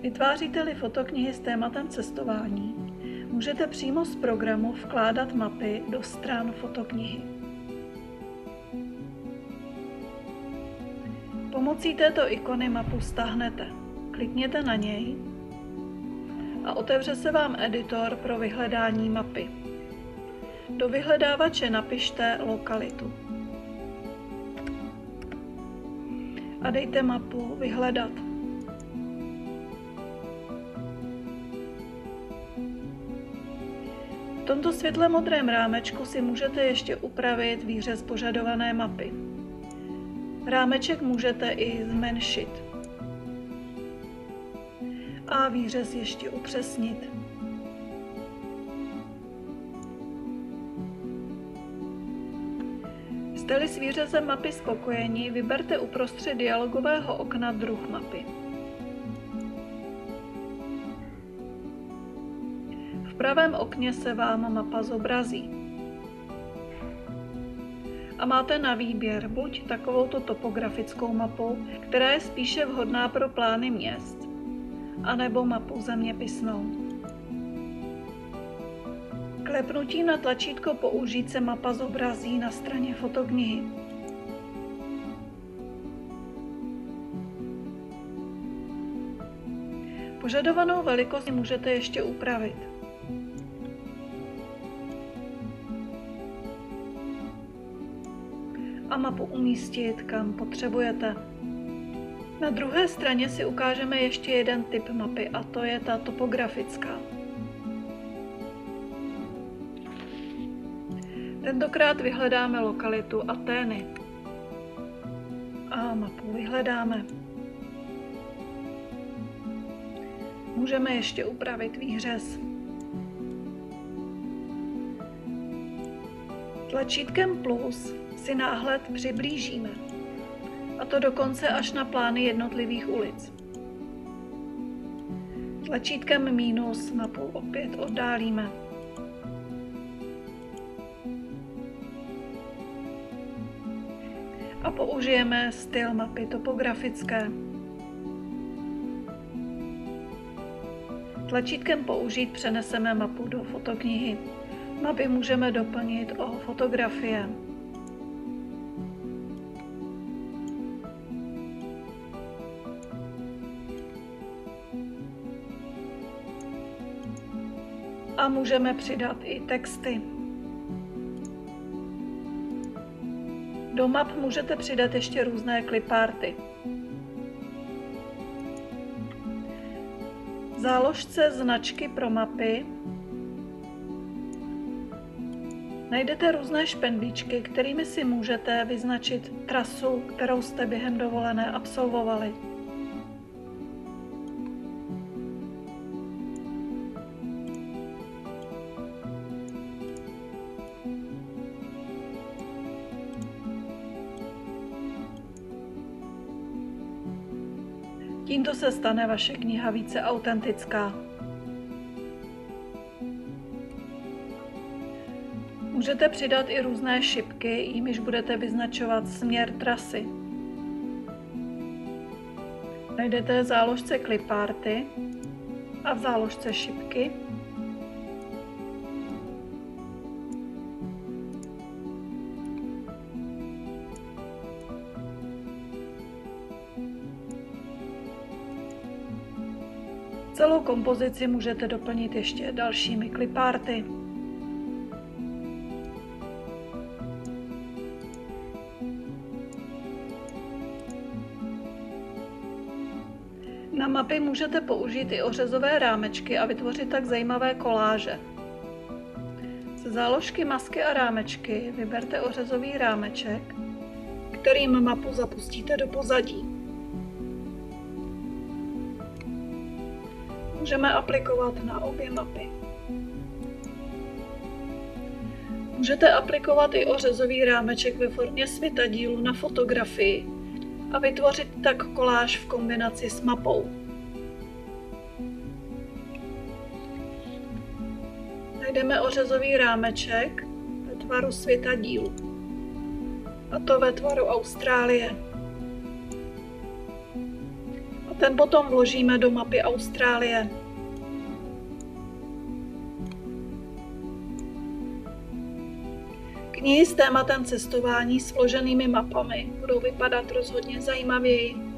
Vytváříte-li fotoknihy s tématem cestování, můžete přímo z programu vkládat mapy do stran fotoknihy. Pomocí této ikony mapu stáhnete. Klikněte na něj a otevře se vám editor pro vyhledání mapy. Do vyhledávače napište lokalitu a dejte mapu vyhledat. V tomto světle modrém rámečku si můžete ještě upravit výřez požadované mapy. Rámeček můžete i zmenšit a výřez ještě upřesnit. Jste-li s výřezem mapy spokojeni, vyberte uprostřed dialogového okna druh mapy. V pravém okně se vám mapa zobrazí. A máte na výběr buď takovouto topografickou mapu, která je spíše vhodná pro plány měst, anebo mapu zeměpisnou. Klepnutím na tlačítko Použít se mapa zobrazí na straně fotoknihy. Požadovanou velikost můžete ještě upravit. A mapu umístit, kam potřebujete. Na druhé straně si ukážeme ještě jeden typ mapy, a to je ta topografická. Tentokrát vyhledáme lokalitu Atény a mapu vyhledáme. Můžeme ještě upravit výřez. Tlačítkem plus si náhled přiblížíme, a to dokonce až na plány jednotlivých ulic. Tlačítkem minus mapu opět oddálíme. A použijeme styl mapy topografické. Tlačítkem Použít přeneseme mapu do fotoknihy. Mapy můžeme doplnit o fotografie. A můžeme přidat i texty. Do map můžete přidat ještě různé cliparty. V záložce Značky pro mapy najdete různé špendlíčky, kterými si můžete vyznačit trasu, kterou jste během dovolené absolvovali. Tímto se stane vaše kniha více autentická. Můžete přidat i různé šipky, jimiž budete vyznačovat směr trasy. Najdete v záložce cliparty a v záložce šipky. Celou kompozici můžete doplnit ještě dalšími cliparty. Na mapy můžete použít i ořezové rámečky a vytvořit tak zajímavé koláže. Ze záložky Masky a rámečky vyberte ořezový rámeček, kterým mapu zapustíte do pozadí. Můžeme aplikovat na obě mapy. Můžete aplikovat i ořezový rámeček ve formě světadílu na fotografii a vytvořit tak koláž v kombinaci s mapou. Najdeme ořezový rámeček ve tvaru světadílu, a to ve tvaru Austrálie. A Ten potom vložíme do mapy Austrálie. Knihy s tématem cestování s vloženými mapami budou vypadat rozhodně zajímavěji.